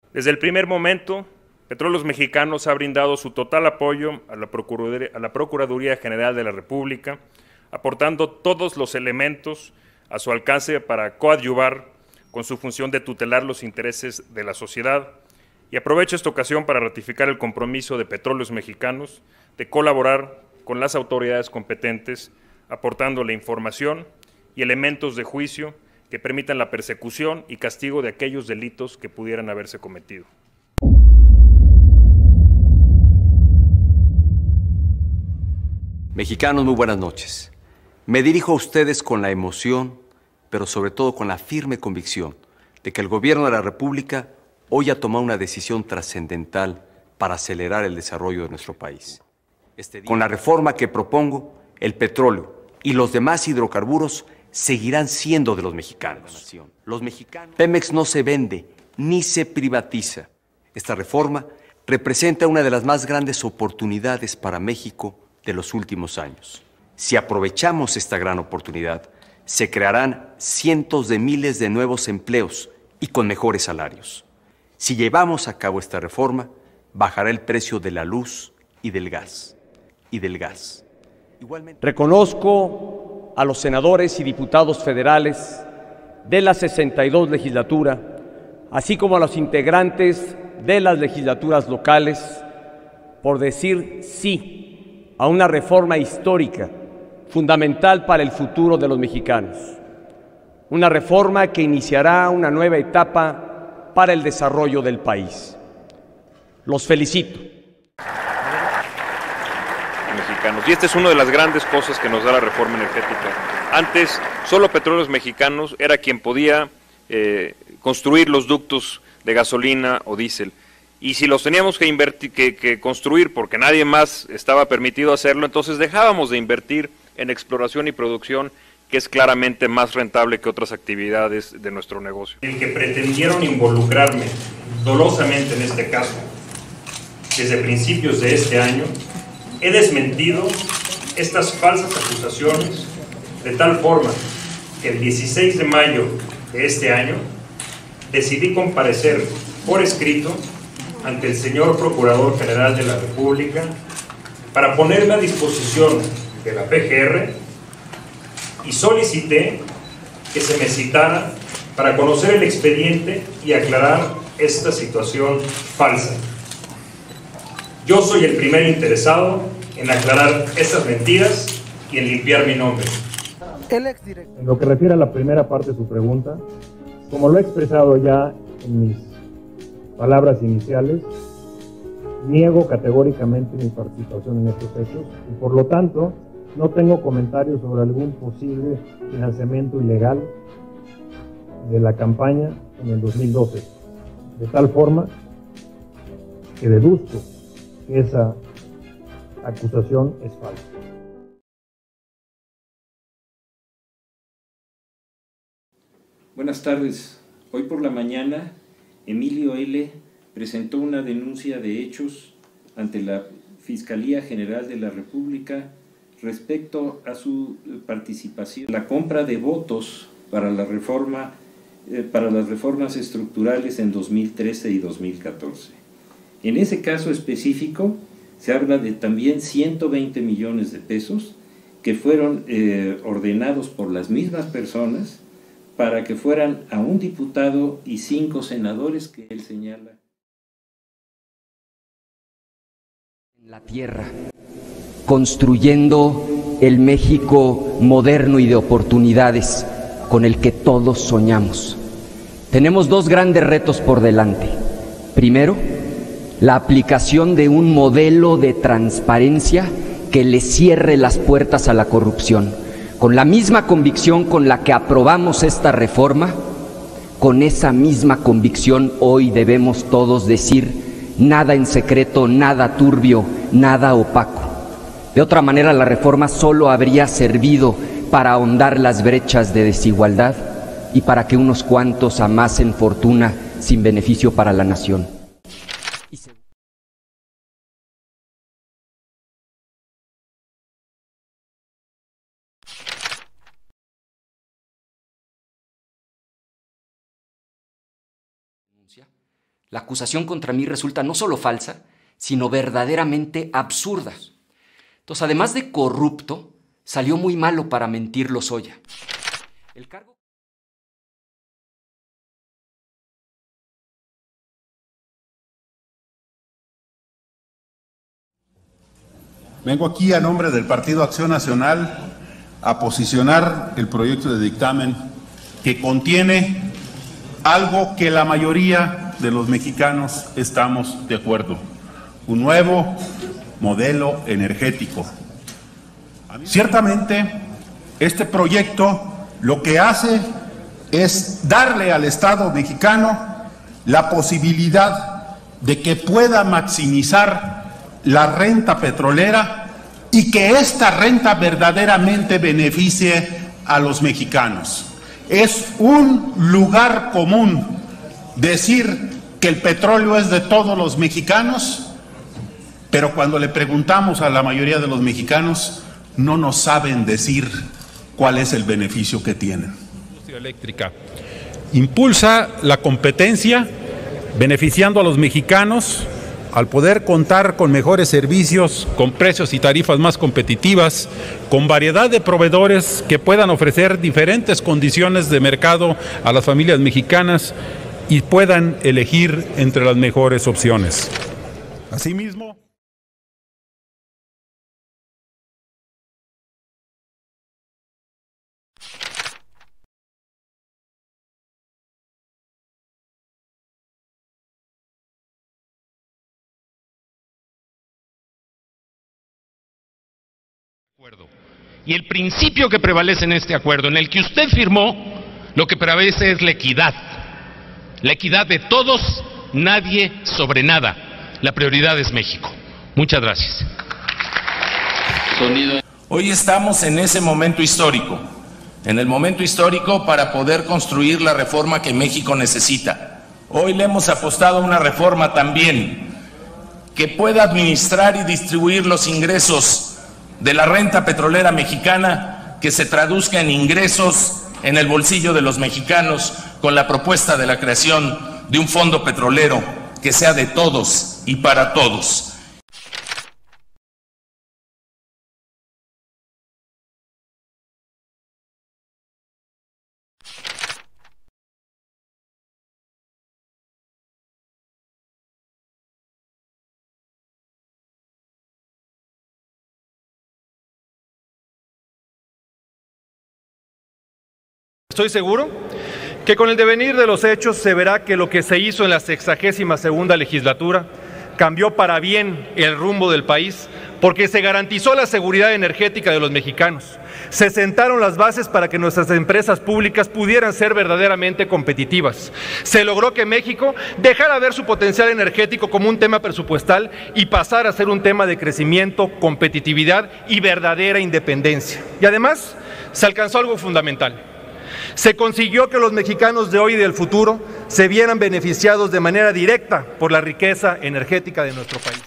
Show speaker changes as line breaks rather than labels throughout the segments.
Desde el primer momento, Petróleos Mexicanos ha brindado su total apoyo a la Procuraduría General de la República, aportando todos los elementos a su alcance para coadyuvar con su función de tutelar los intereses de la sociedad. Y aprovecho esta ocasión para ratificar el compromiso de Petróleos Mexicanos de colaborar con las autoridades competentes, aportando la información y elementos de juicio que permitan la persecución y castigo de aquellos delitos que pudieran haberse cometido.
Mexicanos, muy buenas noches. Me dirijo a ustedes con la emoción, pero sobre todo con la firme convicción de que el Gobierno de la República hoy ha tomado una decisión trascendental para acelerar el desarrollo de nuestro país. Con la reforma que propongo, el petróleo y los demás hidrocarburos seguirán siendo de los mexicanos. Pemex no se vende ni se privatiza. Esta reforma representa una de las más grandes oportunidades para México de los últimos años. Si aprovechamos esta gran oportunidad, se crearán cientos de miles de nuevos empleos y con mejores salarios. Si llevamos a cabo esta reforma, bajará el precio de la luz y del gas.
Reconozco a los senadores y diputados federales de la 62 legislatura, así como a los integrantes de las legislaturas locales, por decir sí a una reforma histórica, fundamental para el futuro de los mexicanos. Una reforma que iniciará una nueva etapa para el desarrollo del país. Los felicito.
Mexicanos. Y esta es una de las grandes cosas que nos da la reforma energética. Antes, solo Petróleos Mexicanos era quien podía construir los ductos de gasolina o diésel. Y si los teníamos que construir porque nadie más estaba permitido hacerlo, entonces dejábamos de invertir en exploración y producción, que es claramente más rentable que otras actividades de nuestro negocio. El que pretendieron involucrarme dolosamente en este caso, desde principios de este año, he desmentido estas falsas acusaciones de tal forma que el 16 de mayo de este año decidí comparecer por escrito ante el señor Procurador General de la República para ponerme a disposición de la PGR y solicité que se me citara para conocer el expediente y aclarar esta situación falsa. Yo soy el primer interesado en aclarar estas mentiras y en limpiar mi nombre.
En lo que refiere a la primera parte de su pregunta, como lo he expresado ya en mis palabras iniciales, niego categóricamente mi participación en estos hechos y por lo tanto no tengo comentarios sobre algún posible financiamiento ilegal de la campaña en el 2012, de tal forma que deduzco que esa acusación es falsa.
Buenas tardes. Hoy por la mañana, Emilio L. presentó una denuncia de hechos ante la Fiscalía General de la República respecto a su participación en la compra de votos para la reforma, para las reformas estructurales en 2013 y 2014. En ese caso específico se habla de también 120 millones de pesos que fueron ordenados por las mismas personas para que fueran a un diputado y 5 senadores que él señala.
En la tierra, construyendo el México moderno y de oportunidades con el que todos soñamos. Tenemos dos grandes retos por delante. Primero, la aplicación de un modelo de transparencia que le cierre las puertas a la corrupción. Con la misma convicción con la que aprobamos esta reforma, con esa misma convicción hoy debemos todos decir nada en secreto, nada turbio, nada opaco. De otra manera, la reforma solo habría servido para ahondar las brechas de desigualdad y para que unos cuantos amasen fortuna sin beneficio para la nación. La acusación contra mí resulta no solo falsa, sino verdaderamente absurda. Entonces, además de corrupto, salió muy malo para mentir Lozoya. El cargo...
Vengo aquí a nombre del Partido Acción Nacional a posicionar el proyecto de dictamen que contiene algo que la mayoría de los mexicanos estamos de acuerdo: un nuevo modelo energético. Ciertamente, este proyecto lo que hace es darle al Estado mexicano la posibilidad de que pueda maximizar la renta petrolera y que esta renta verdaderamente beneficie a los mexicanos. Es un lugar común decir que el petróleo es de todos los mexicanos, pero cuando le preguntamos a la mayoría de los mexicanos, no nos saben decir cuál es el beneficio que tienen.
La industria eléctrica impulsa la competencia, beneficiando a los mexicanos al poder contar con mejores servicios, con precios y tarifas más competitivas, con variedad de proveedores que puedan ofrecer diferentes condiciones de mercado a las familias mexicanas y puedan elegir entre las mejores opciones. Asimismo,
y el principio que prevalece en este acuerdo, en el que usted firmó, lo que prevalece es la equidad de todos, nadie sobre nada. La prioridad es México. Muchas gracias.
Hoy estamos en ese momento histórico, en el momento histórico para poder construir la reforma que México necesita. Hoy le hemos apostado a una reforma también que pueda administrar y distribuir los ingresos de la renta petrolera mexicana, que se traduzca en ingresos en el bolsillo de los mexicanos, con la propuesta de la creación de un fondo petrolero que sea de todos y para todos.
Estoy seguro que con el devenir de los hechos se verá que lo que se hizo en la 62ª legislatura cambió para bien el rumbo del país, porque se garantizó la seguridad energética de los mexicanos. Se sentaron las bases para que nuestras empresas públicas pudieran ser verdaderamente competitivas. Se logró que México dejara ver su potencial energético como un tema presupuestal y pasara a ser un tema de crecimiento, competitividad y verdadera independencia. Y además, se alcanzó algo fundamental. Se consiguió que los mexicanos de hoy y del futuro se vieran beneficiados de manera directa por la riqueza energética de nuestro país.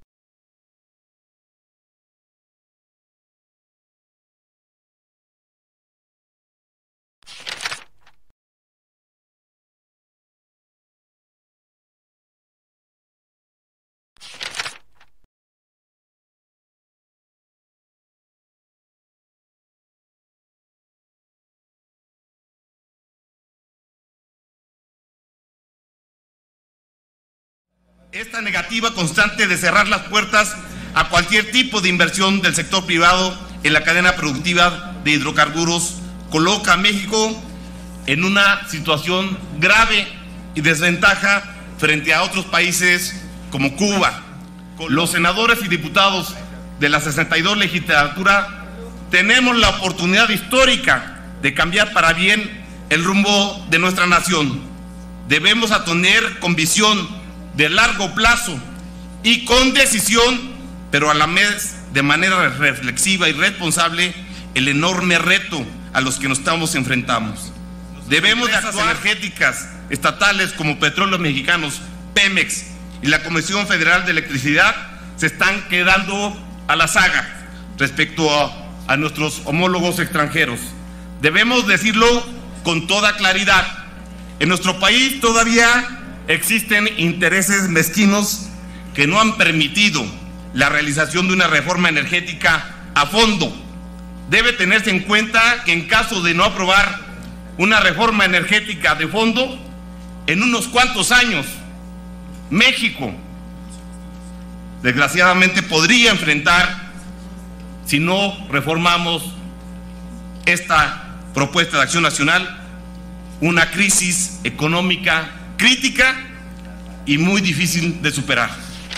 Esta negativa constante de cerrar las puertas a cualquier tipo de inversión del sector privado en la cadena productiva de hidrocarburos coloca a México en una situación grave y desventaja frente a otros países como Cuba. Los senadores y diputados de la 62 legislatura tenemos la oportunidad histórica de cambiar para bien el rumbo de nuestra nación. Debemos atender con visión de largo plazo y con decisión, pero a la vez de manera reflexiva y responsable, el enorme reto a los que nos estamos enfrentando. Debemos de actuar energéticas estatales como Petróleos Mexicanos, Pemex y la Comisión Federal de Electricidad se están quedando a la saga respecto a nuestros homólogos extranjeros. Debemos decirlo con toda claridad. En nuestro país todavía existen intereses mezquinos que no han permitido la realización de una reforma energética a fondo. Debe tenerse en cuenta que en caso de no aprobar una reforma energética de fondo, en unos cuantos años, México, desgraciadamente, podría enfrentar, si no reformamos esta propuesta de acción nacional, una crisis económica crítica y muy difícil de superar.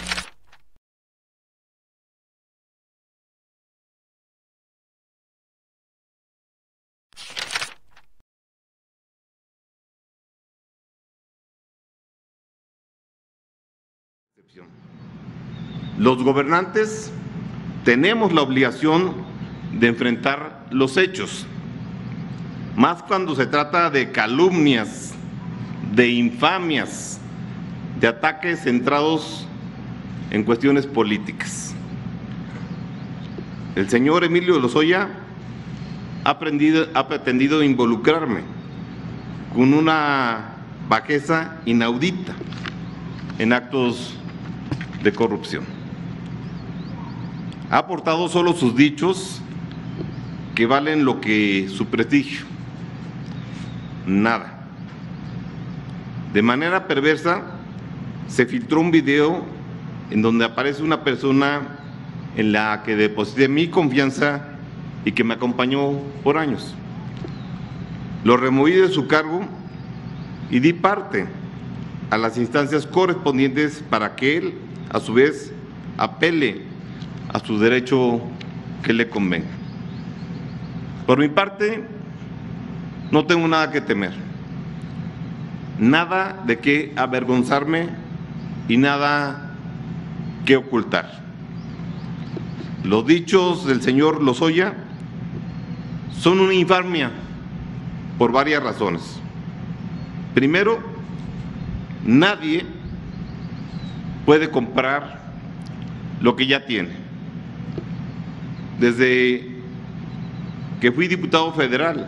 Los gobernantes tenemos la obligación de enfrentar los hechos, más cuando se trata de calumnias, de infamias, de ataques centrados en cuestiones políticas. El señor Emilio Lozoya ha pretendido involucrarme con una bajeza inaudita en actos de corrupción. Ha aportado solo sus dichos que valen lo que su prestigio, nada. De manera perversa se filtró un video en donde aparece una persona en la que deposité mi confianza y que me acompañó por años. Lo removí de su cargo y di parte a las instancias correspondientes para que él, a su vez, apele a su derecho que le convenga. Por mi parte, no tengo nada que temer, nada de qué avergonzarme y nada que ocultar. Los dichos del señor Lozoya son una infamia por varias razones. Primero, nadie puede comprar lo que ya tiene. Desde que fui diputado federal,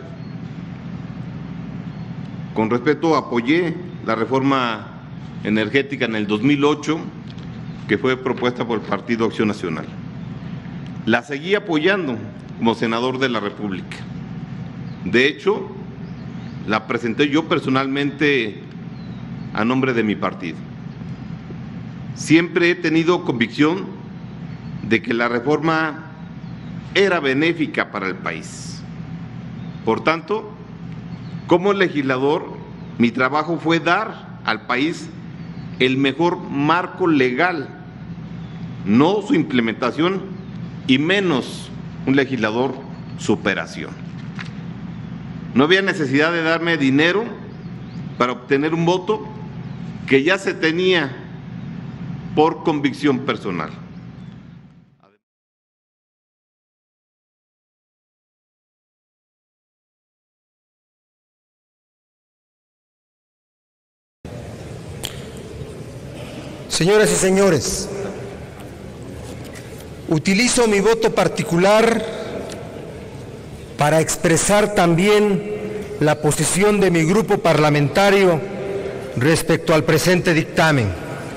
con respeto, apoyé la reforma energética en el 2008, que fue propuesta por el Partido Acción Nacional. La seguí apoyando como senador de la República. De hecho, la presenté yo personalmente a nombre de mi partido. Siempre he tenido convicción de que la reforma era benéfica para el país. Por tanto, como legislador, mi trabajo fue dar al país el mejor marco legal, no su implementación y menos un legislador su operación. No había necesidad de darme dinero para obtener un voto que ya se tenía por convicción personal.
Señoras y señores, utilizo mi voto particular para expresar también la posición de mi grupo parlamentario respecto al presente dictamen.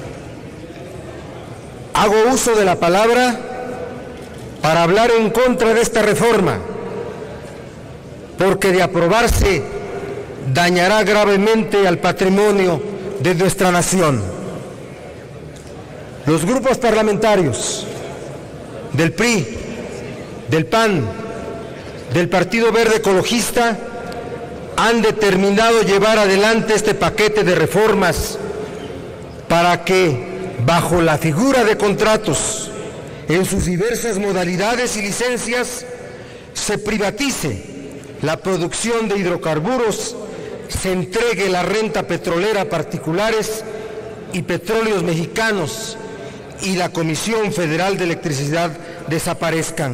Hago uso de la palabra para hablar en contra de esta reforma, porque de aprobarse dañará gravemente al patrimonio de nuestra nación. Los grupos parlamentarios del PRI, del PAN, del Partido Verde Ecologista han determinado llevar adelante este paquete de reformas para que, bajo la figura de contratos en sus diversas modalidades y licencias, se privatice la producción de hidrocarburos, se entregue la renta petrolera a particulares y Petróleos Mexicanos y la Comisión Federal de Electricidad desaparezcan.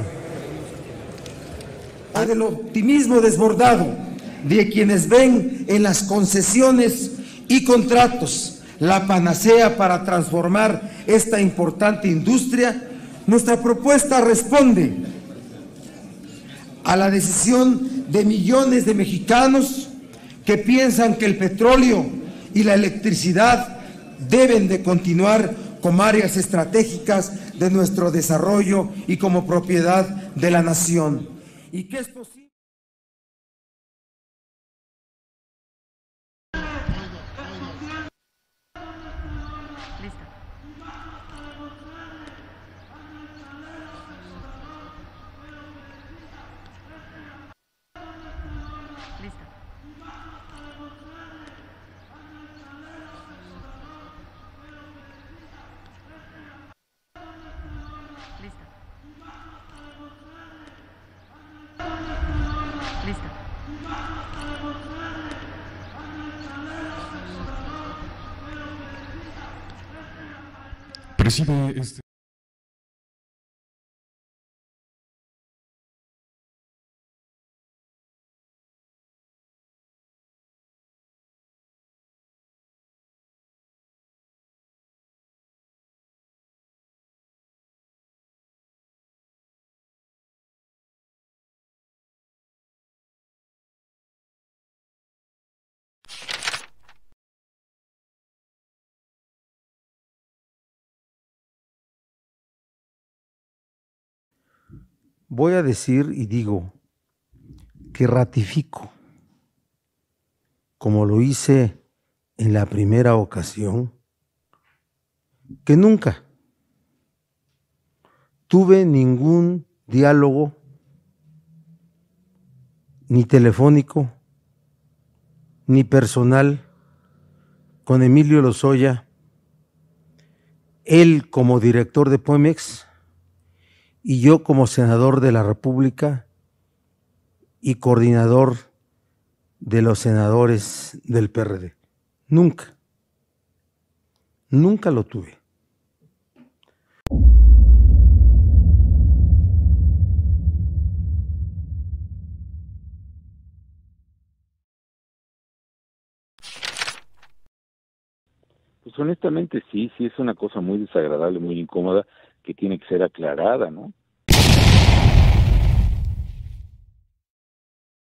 Del optimismo desbordado de quienes ven en las concesiones y contratos la panacea para transformar esta importante industria, nuestra propuesta responde a la decisión de millones de mexicanos que piensan que el petróleo y la electricidad deben de continuar como áreas estratégicas de nuestro desarrollo y como propiedad de la nación. ¿Y qué es posible?
Preside este.
Voy a decir y digo que ratifico, como lo hice en la primera ocasión, que nunca tuve ningún diálogo, ni telefónico, ni personal, con Emilio Lozoya, él como director de Pemex, y yo como senador de la República y coordinador de los senadores del PRD. Nunca, nunca lo tuve.
Pues honestamente sí es una cosa muy desagradable, muy incómoda, que tiene que ser aclarada, ¿no?